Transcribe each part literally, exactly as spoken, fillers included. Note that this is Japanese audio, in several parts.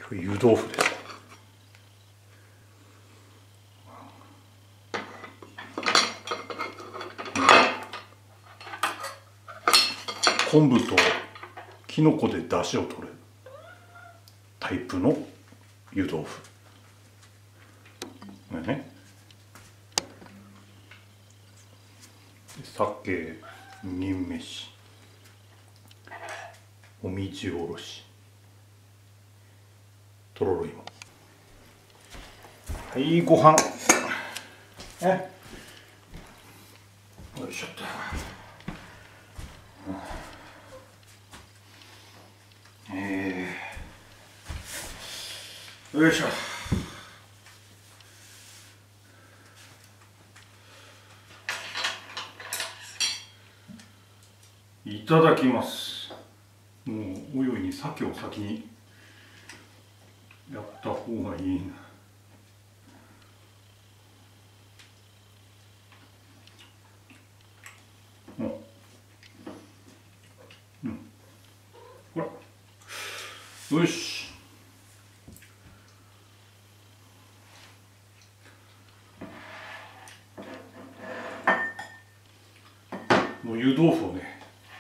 湯豆腐です。昆布ときのこで出汁を取るタイプの湯豆腐。これね。酒、にんめし、おみじおろし、とろろ芋。はい、ご飯。え、よいしょっと。えー、よいしょ。いただきます。もうおいおいに鮭を先にやった方がいいな。うん、ほら、よし。もう湯豆腐をね、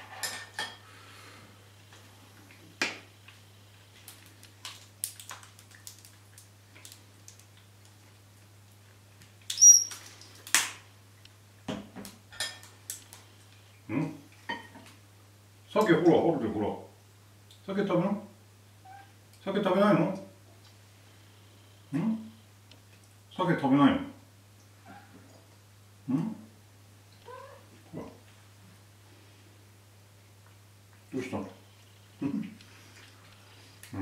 うん、鮭ほらあるで、ほら、鮭食べな、鮭食べないの？うん、鮭食べないの？うん、ほら、どうしたの？うん、うん、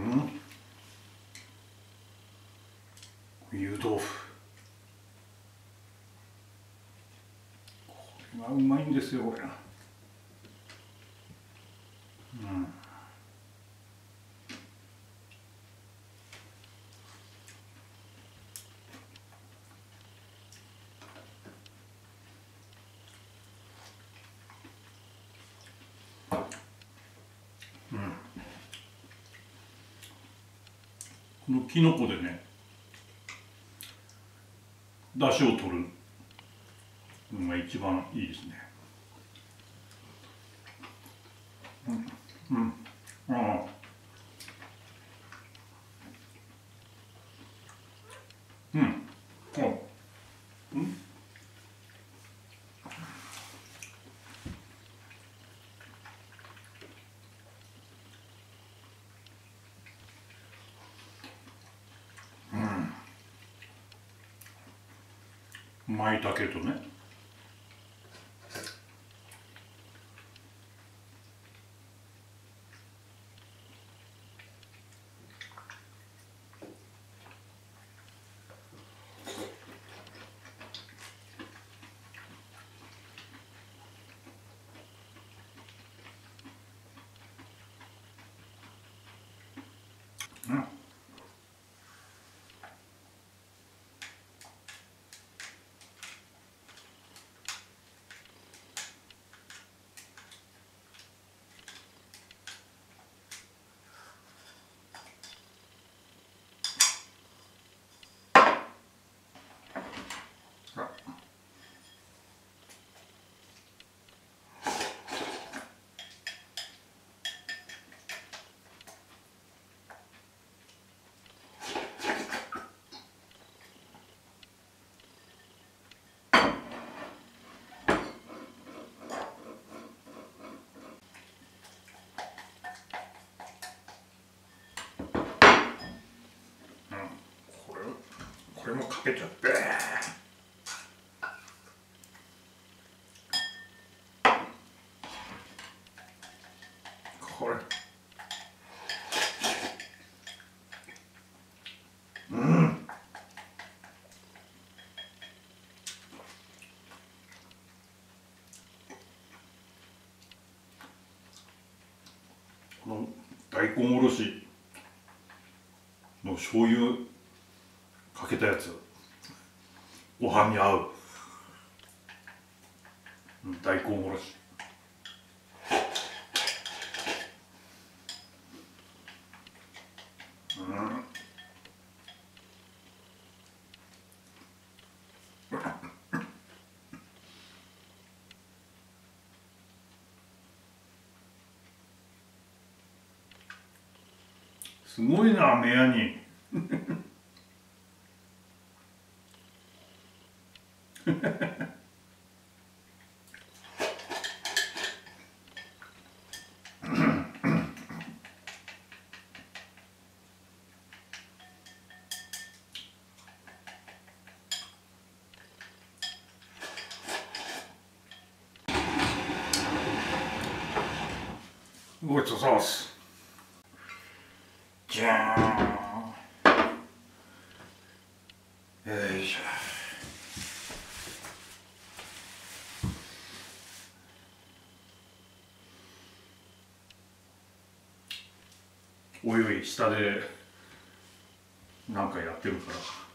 湯豆腐、これがうまいんですよ、これ。うん、うん、このきのこでね、出汁を取るのが一番いいですね。うん、うん、ああ、うん、あ、うん、舞茸とね。うん、これこれもかけちゃって、これ、うん、この大根おろしの醤油かけたやつ、ご飯に合う。大根おろし、うん。 すごいな、目やに。ごちそうさまです。じゃーん。よいしょ。おいおい、下でなんかやってるから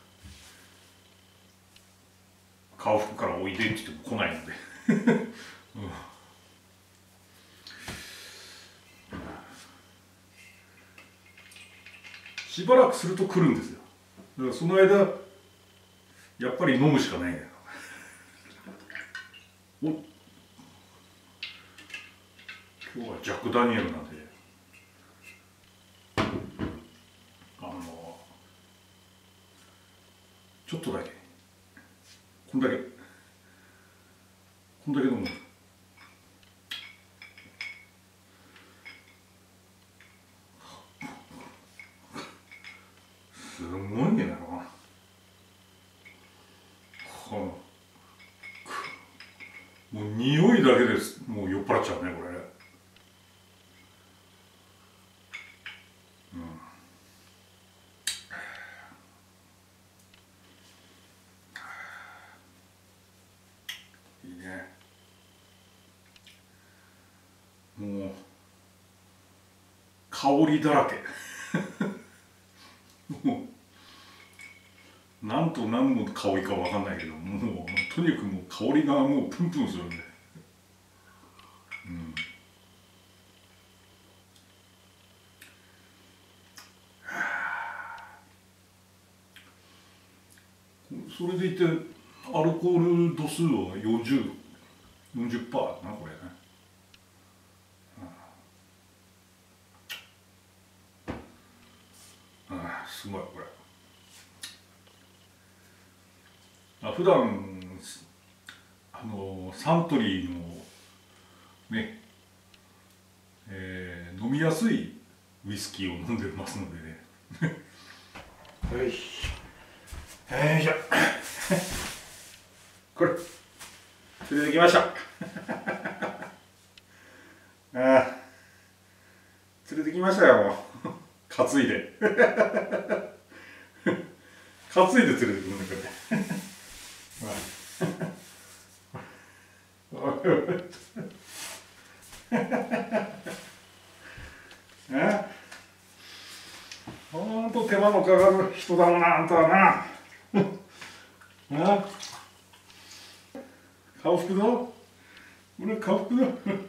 顔拭くからおいでって言っても来ないので、うん、しばらくすると来るんですよ。だからその間やっぱり飲むしかないんだよ。お、今日はジャック・ダニエルなんで、あのちょっとだけこんだけこんだけ飲む。すごいねな、はあ、もう匂いだけですもう酔っ払っちゃうねこれ。いいね。もう香りだらけ。もうなんと何の香りかわかんないけど、もうとにかくもう香りがもうプンプンするんで、うん、それでいてアルコール度数はよんじゅう、よんじゅっパーセント なこれね。ああ、すごいこれ。あ、普段あのサントリーのね、えー、飲みやすいウイスキーを飲んでますのでね。よいしょ、よいしょ。これ連れてきました。ああ、連れてきましたよ、もう。担いで担いで連れてくるんだから。ほんと手間のかかる人だな、あんたはな。あ、顔拭くぞ。俺顔拭くぞ。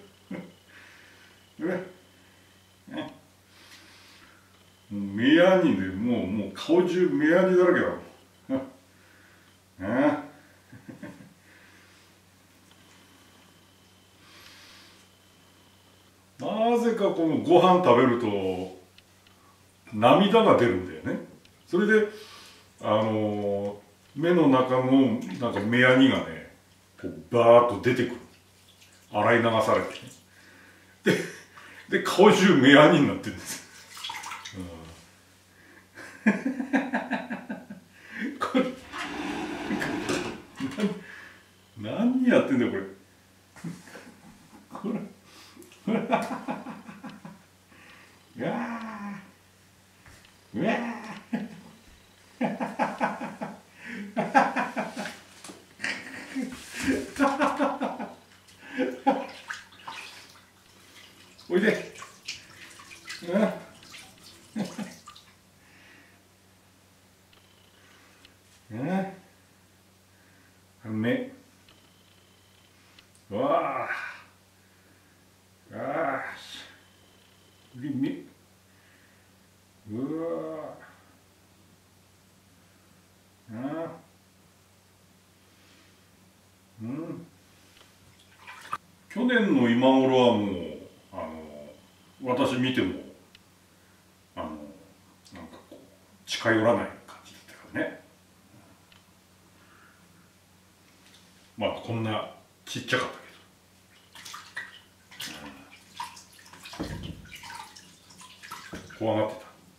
目やにでもうもう顔中目やにだらけだ。あなぜかこのご飯食べると涙が出るんだよね。それであの目の中のなんか目やにがねこうバーッと出てくる。洗い流されてで、で顔中目やにになってるんです。うん、これ何やってんだよこれ。これうわーうわーおいで。うん、目うわーあー目うわーあー、うん、去年の今頃はもうあの私見てもあの近寄らない感じだったからね。まあこんなちっちゃかったけど、うん、怖がって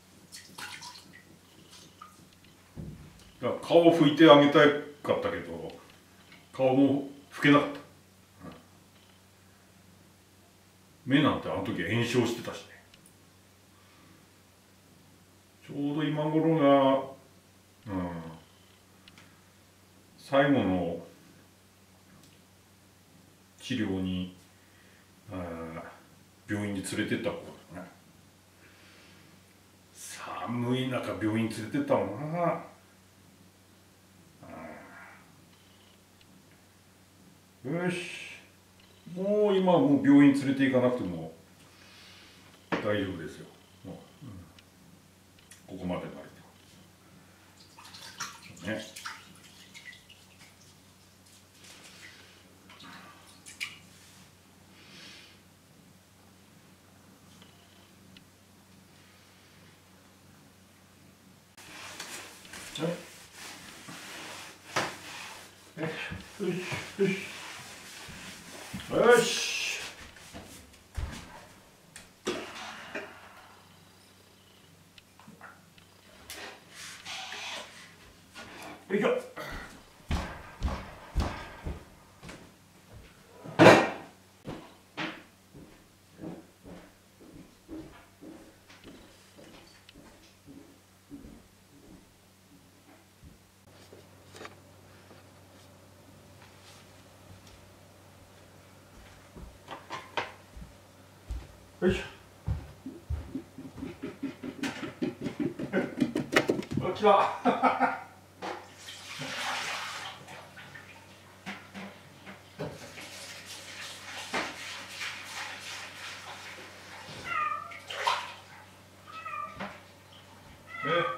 た。だから顔を拭いてあげたかったけど顔も拭けなかった、うん、目なんてあの時炎症してたしね。ちょうど今頃が、うん、最後の治療に病院に連れてった頃だね。寒い中病院連れてったもんな。よし、もう今はもう病院連れて行かなくても大丈夫ですよ。もう、うん、ここまでなるとね。よしよしよし、よいしょ。よいしょ。あ、来た。え